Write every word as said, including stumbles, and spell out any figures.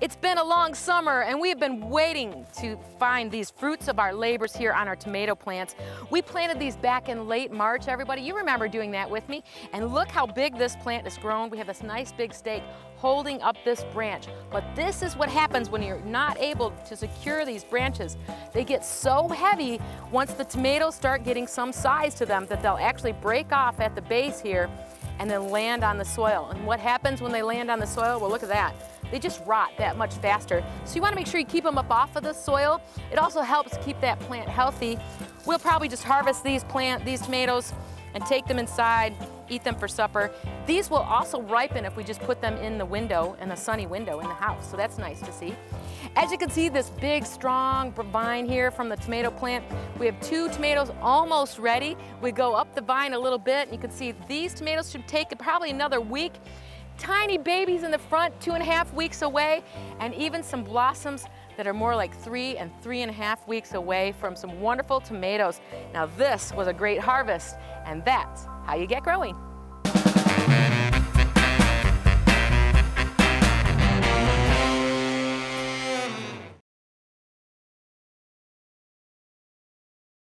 It's been a long summer and we have been waiting to find these fruits of our labors here on our tomato plants. We planted these back in late March, everybody. You remember doing that with me. And look how big this plant has grown. We have this nice big stake holding up this branch. But this is what happens when you're not able to secure these branches. They get so heavy once the tomatoes start getting some size to them that they'll actually break off at the base here and then land on the soil. And what happens when they land on the soil? Well, look at that. They just rot that much faster. So you want to make sure you keep them up off of the soil. It also helps keep that plant healthy. We'll probably just harvest these plant, these tomatoes and take them inside, eat them for supper. These will also ripen if we just put them in the window, in a sunny window in the house. So that's nice to see. As you can see, this big, strong vine here from the tomato plant, we have two tomatoes almost ready. We go up the vine a little bit, and you can see these tomatoes should take probably another week. Tiny babies in the front, two and a half weeks away, and even some blossoms that are more like three and three and a half weeks away from some wonderful tomatoes. Now this was a great harvest, and that's how you get growing.